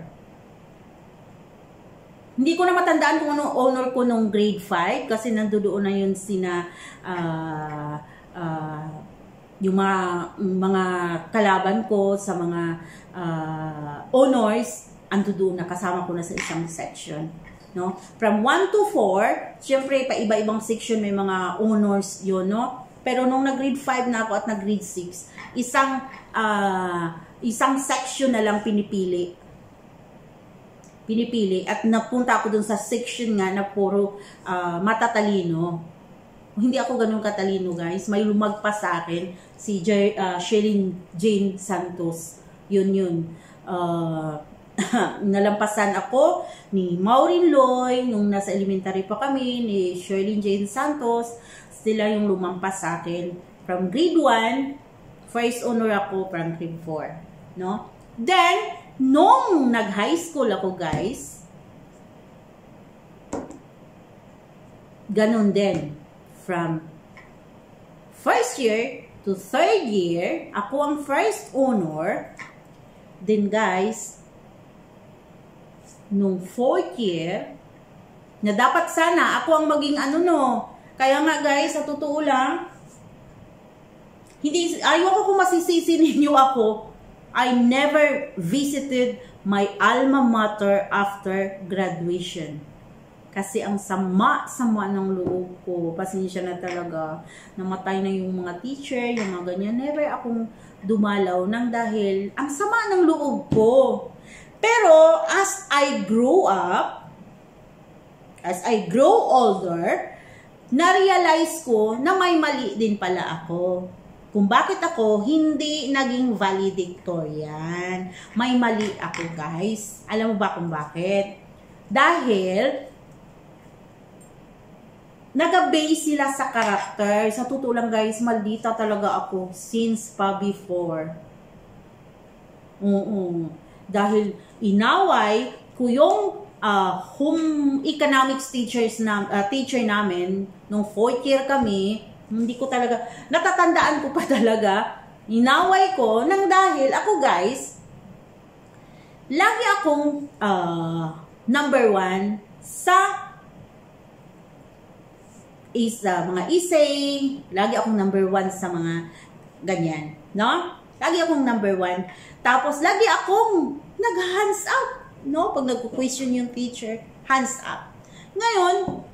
Hindi ko na matandaan kung anong honor ko nung grade five kasi nandoon na yun sina, uh, uh, yung mga, mga kalaban ko sa mga uh, honors, ando doon, nakasama ko na sa isang section. No? From one to four, syempre pa iba-ibang section may mga honors yun, no? Pero nung nag-grade five na ako at nag-grade six, isang uh, isang section na lang pinipili. Pinipili at napunta ako dun sa section nga na puro uh, matatalino. Hindi ako ganun katalino, guys. May lumagpas sa akin si J uh, Sherlyn Jane Santos. Yun yun. Uh, nalampasan ako ni Maureen Loy nung nasa elementary pa kami, ni Sherlyn Jane Santos. Sila yung lumampas sa akin from grade one, first honor ako from grade four, no? Then nung nag-high school ako guys, ganun din, from first year to third year ako ang first honor. Then guys, nung fourth year, na dapat sana ako ang maging ano no. Kaya nga guys, sa totoo lang, hindi, ayaw ko kung masisisi ninyo ako, I never visited my alma mater after graduation. Kasi ang sama-sama ng loob ko, pasensya na talaga, namatay na yung mga teacher, yung mga ganyan, never akong dumalaw nang dahil ang sama ng loob ko. Pero, as I grow up, as I grow older, na-realize ko na may mali din pala ako. Kung bakit ako hindi naging valedictorian. May mali ako, guys. Alam mo ba kung bakit? Dahil, nag-base sila sa karakter. Sa totoo lang, guys, maldita talaga ako since pa before. Oo. Dahil inaway ko yung uh, home economics teachers na, uh, teacher namin nung fourth year kami, hindi ko talaga, natatandaan ko pa talaga, inaway ko nang dahil ako guys, lagi akong uh, number one sa is uh, mga essay, lagi akong number one sa mga ganyan, no? Lagi akong number one. Tapos, lagi akong nag-hands up. No? Pag nag-question yung teacher, hands up. Ngayon,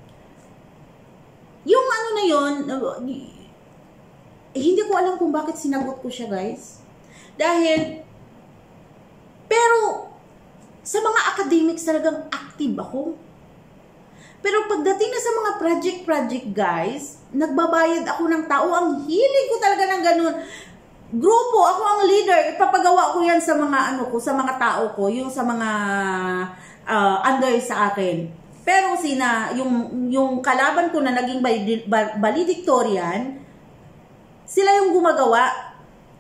yung ano na yun, eh, hindi ko alam kung bakit sinagot ko siya, guys. Dahil, pero, sa mga academics talagang active ako. Pero pagdating na sa mga project-project, guys, nagbabayad ako ng tao. Ang hilig ko talaga ng ganun. Grupo, ako ang leader, ipapagawa ko yan sa mga ano ko, sa mga tao ko, yung sa mga uh, under sa akin. Pero sina, yung, yung kalaban ko na naging valedictorian, sila yung gumagawa.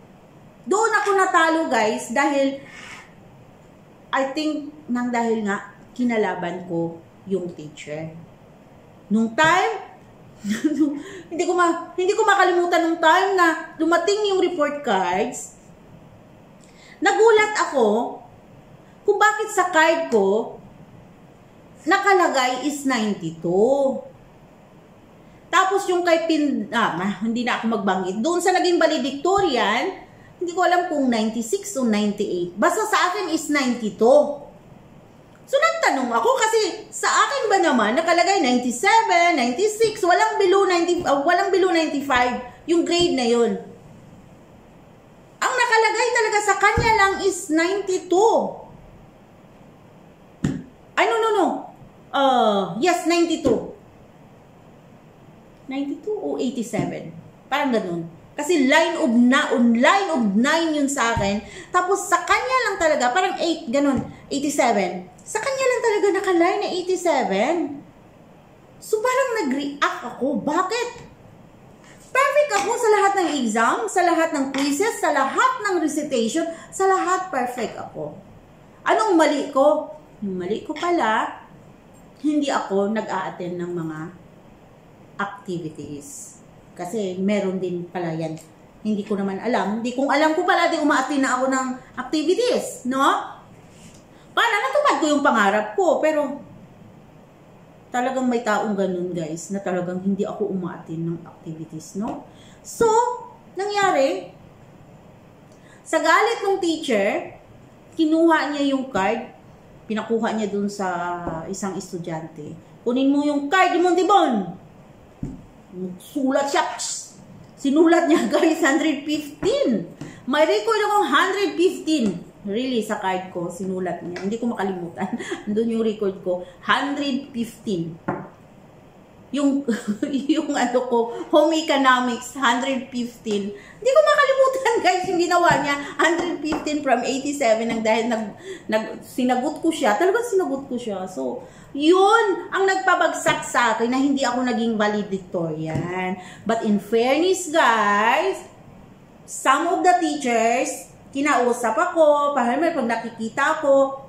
natalo guys dahil I think nang dahil nga kinalaban ko yung teacher. Nung time, hindi ko ma hindi ko makalimutan nung time na dumating yung report cards. Nagulat ako kung bakit sa card ko nakalagay is ninety-two. Tapos yung kay pin ah, hindi na ako magbanggit. Doon sa naging valedictorian, hindi ko alam kung ninety-six o ninety-eight. Basta sa akin is ninety-two. So, nagtanong ako kasi sa akin ba naman nakalagay ninety-seven, ninety-six, walang below ninety, uh, walang below ninety-five yung grade na yun. Ang nakalagay talaga sa kanya lang is ninety-two. Ay, no, no, no. Uh, yes, ninety-two. ninety-two o eighty-seven. Parang ganun. Kasi line of na, line of nine yun sa akin. Tapos sa kanya lang talaga, parang eight, ganun, eighty-seven. Sa kanya lang talaga nakaline na eighty-seven. So parang nag-react ako. Bakit? Perfect ako sa lahat ng exam, sa lahat ng quizzes, sa lahat ng recitation, sa lahat perfect ako. Anong mali ko? Yung mali ko pala, hindi ako nag-a-attend ng mga activities. Kasi meron din pala yan. Hindi ko naman alam. Hindi kong alam ko pala, di uma-attend na ako ng activities. No? Para natupad ko yung pangarap ko. Pero talagang may taong ganun guys, na talagang hindi ako uma-attend ng activities. No? So, nangyari, sa galit ng teacher, kinuha niya yung card, pinakuha niya dun sa isang estudyante. Kunin mo yung card mo, Dibon! Sulat siya. Sinulat niya guys, one hundred fifteen. May record akong one hundred fifteen. Really, sa card ko, sinulat niya. Hindi ko makalimutan. Andun yung record ko. one hundred fifteen. Yung, yung ano ko, home economics, one hundred fifteen. Hindi ko makalimutan guys, yung ginawa niya. one hundred fifteen from eighty-seven. Ang dahil nag, nag, sinagot ko siya. Talagang sinagot ko siya. So, yun ang nagpabagsak sa akin na hindi ako naging valedictorian. But in fairness guys, some of the teachers, kinausap ako, parang pag nakikita ko,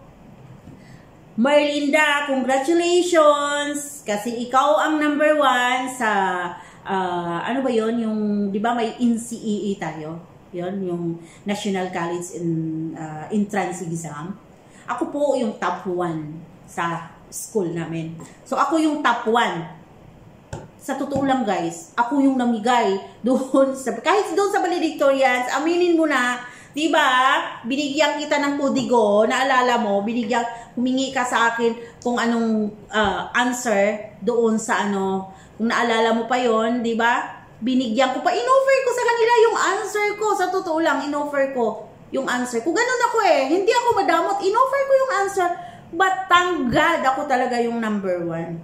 Merlinda, congratulations! Kasi ikaw ang number one sa, uh, ano ba yon yung, di ba may N C E A tayo? Yun, yung National College in, uh, Entrance Exam. Ako po yung top one sa school namin. So, ako yung top one. Sa totoo lang guys, ako yung namigay doon sa, kahit doon sa valedictorians, aminin mo na, di ba, binigyan kita ng pudigo, naalala mo, binigyan, humingi ka sa akin kung anong uh, answer doon sa ano, kung naalala mo pa yon, di ba? Binigyan ko pa, in-offer ko sa kanila yung answer ko, sa totoo lang, in-offer ko yung answer ko. Ganun ako eh, hindi ako madamot, in-offer ko yung answer, but thank God, ako talaga yung number one.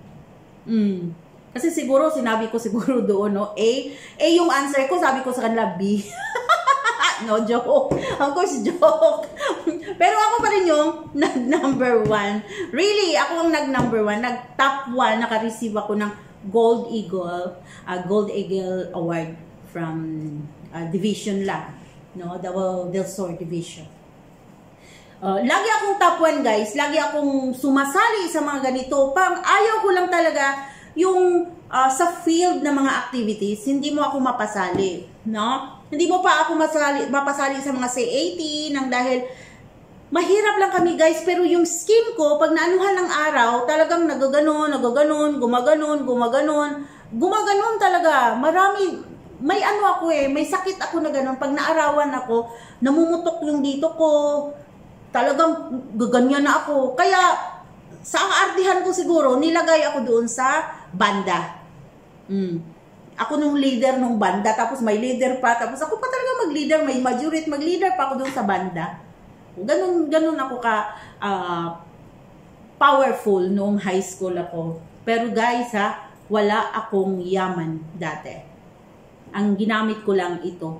Mm. Kasi siguro, sinabi ko siguro doon, no, A, A yung answer ko, sabi ko sa kanila, B. No, joke. Of course, joke. Pero ako pa rin yung nag-number one. Really, ako ang nag-number one. Nag-top one, naka-receive ako ng Gold Eagle, uh, Gold Eagle Award from uh, Division lang. No, Davao del Sur Division. Uh, lagi akong top one guys, lagi akong sumasali sa mga ganito. Pang ayaw ko lang talaga yung uh, sa field ng mga activities, hindi mo ako mapasali, no? Hindi mo pa ako masali, mapasali sa mga C A T nang dahil mahirap lang kami guys, pero yung skin ko, pag naanuhan ng araw, talagang nagaganon, nagaganon, gumaganon, gumaganon, gumaganon talaga. Marami, may ano ako eh, may sakit ako na ganon. Pag naarawan ako, namumutok yung dito ko, talagang gaganyan na ako. Kaya, sa artihan ko siguro, nilagay ako doon sa banda. Mm. Ako nung leader nung banda, tapos may leader pa, tapos ako pa talaga mag-leader, may majority mag-leader pa ako doon sa banda. Ganun, ganun ako ka uh, powerful noong high school ako. Pero guys ha, wala akong yaman dati. Ang ginamit ko lang ito.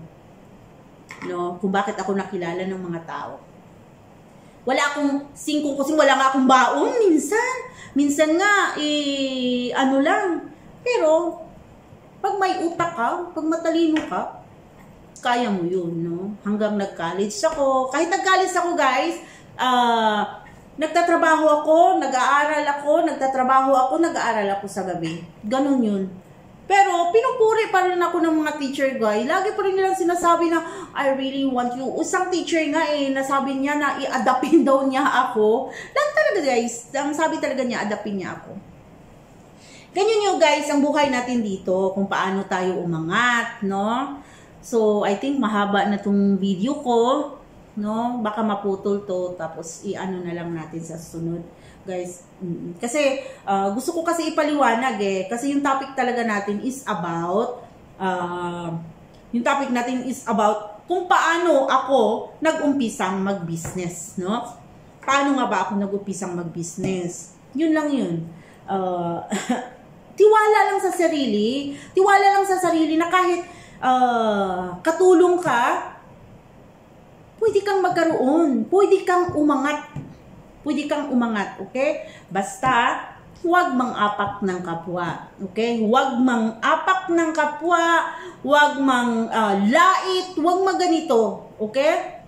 No, kung bakit ako nakilala ng mga tao. Wala akong singkong kasi wala nga akong baon minsan. Minsan nga, eh, ano lang. Pero, pag may utak ka, pag matalino ka, kaya mo yun, no? hanggang nag-college ako. Kahit nag-college ako guys, uh, nagtatrabaho ako, nag-aaral ako, nagtatrabaho ako, nag-aaral ako sa gabi. Ganun yun. Pero, pinupuri pa rin ako ng mga teacher, guys. Lagi pa rin nilang sinasabi na, I really want you. Isang teacher nga eh, nasabi niya na i-adapin daw niya ako. Lang talaga, guys. Ang sabi talaga niya, adapin niya ako. Ganyan yung, guys, ang buhay natin dito, kung paano tayo umangat, no? So, I think mahaba na tong video ko, no? Baka maputol to, tapos i-ano na lang natin sa sunod. Guys, kasi uh, gusto ko kasi ipaliwanag eh, kasi yung topic talaga natin is about uh, yung topic natin is about kung paano ako nag-umpisang mag-business, no? Paano nga ba ako nag-umpisang mag-business? Yun lang yun. Uh, tiwala lang sa sarili, tiwala lang sa sarili na kahit uh, katulong ka, pwede kang magkaroon, pwede kang umangat. Pwede kang umangat, okay? Basta, huwag mang-apak ng kapwa, okay? Huwag mang-apak ng kapwa, huwag mang uh, lait, huwag maganito, okay?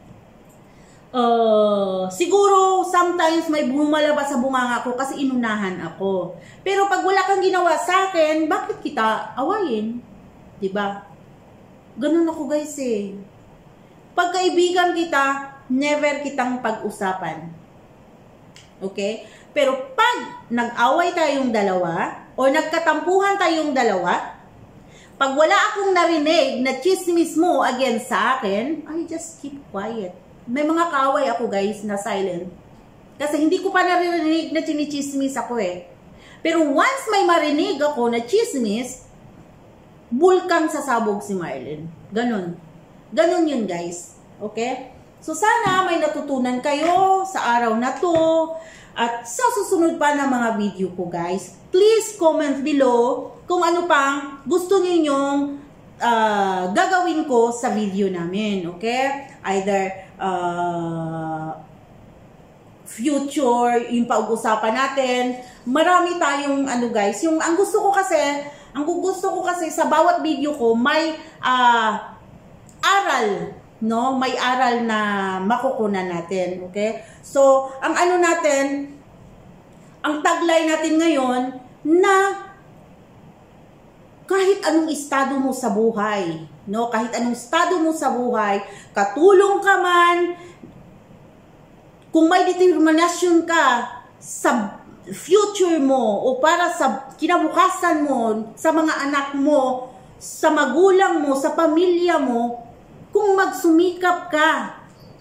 Uh, siguro, sometimes may bumalabas sa bunganga ko kasi inunahan ako. Pero pag wala kang ginawa sa akin, bakit kita awayin? Diba? Ganun ako guys eh. Pagkaibigan kita, never kitang pag-usapan. Okay? Pero pag nag-away tayong dalawa o nagkatampuhan tayong dalawa, pag wala akong narinig na chismis mo against sa akin, I just keep quiet. May mga kaaway ako guys na silent. Kasi hindi ko pa narinig na chinichismis ako eh. Pero once may marinig ako na chismis, bulkang sasabog si Marlene. Ganon. Ganon yun guys. Okay? So, sana may natutunan kayo sa araw na to. At sa susunod pa na mga video ko, guys. Please comment below kung ano pang gusto ninyong uh, gagawin ko sa video namin. Okay? Either uh, future, yung pag-usapan natin. Marami tayong, ano guys, yung, ang gusto ko kasi, ang gusto ko kasi sa bawat video ko, may uh, aral. No, may aral na makukunan natin, okay? So, ang ano natin, ang taglay natin ngayon na kahit anong estado mo sa buhay, no? Kahit anong estado mo sa buhay, katulong ka man, kung may determinasyon ka sa future mo o para sa kinabukasan mo, sa mga anak mo, sa magulang mo, sa pamilya mo, kung magsumikap ka,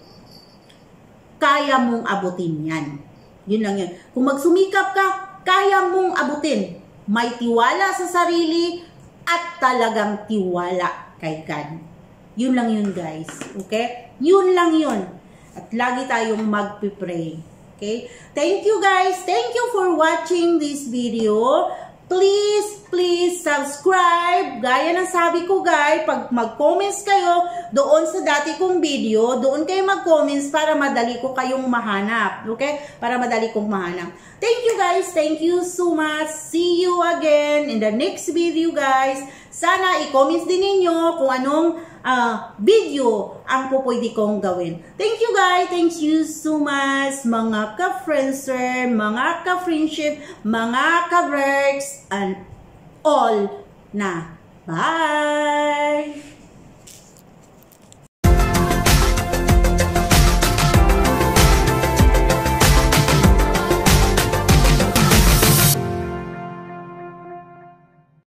kaya mong abutin yan. Yun lang yun. Kung magsumikap ka, kaya mong abutin. May tiwala sa sarili at talagang tiwala kay God. Yun lang yun guys. Okay? Yun lang yun. At lagi tayong magpipray. Okay? Thank you guys. Thank you for watching this video. Please, please subscribe. Gaya ng sabi ko guys, pag mag-comments kayo doon sa dati kong video, doon kayo mag-comments para madali ko kayong mahanap. Okay? Para madali kong mahanap. Thank you guys. Thank you so much. See you again in the next video guys. Sana i-comments din ninyo kung anong uh, video ang pupwede kong gawin. Thank you guys. Thank you so much mga ka-friendser, mga ka-friendship, mga ka-works, and all na. Bye!